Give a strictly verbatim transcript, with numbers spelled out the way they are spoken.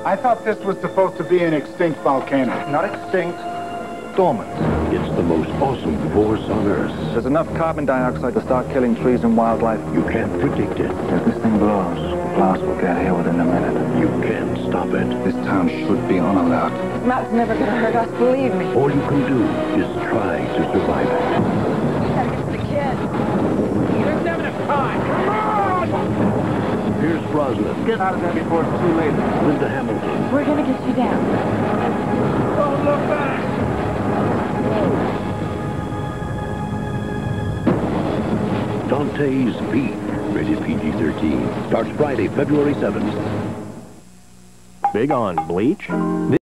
I thought this was supposed to be an extinct volcano. Not extinct, dormant. It's the most awesome force on Earth. There's enough carbon dioxide to start killing trees and wildlife. You can't predict it. If this thing blows, the blast will get here within a minute. You can't stop it. This town should be on alert. This mountain's never gonna hurt us, believe me. All you can do is try to survive it. We gotta get to the kid. There's never enough time. Come on! Here's Brosnan. Get out of there before it's too late. Linda Hamilton. We're gonna get you down. Don't look back! Dante's Peak. Rated P G thirteen. Starts Friday, February seventh. Big on bleach?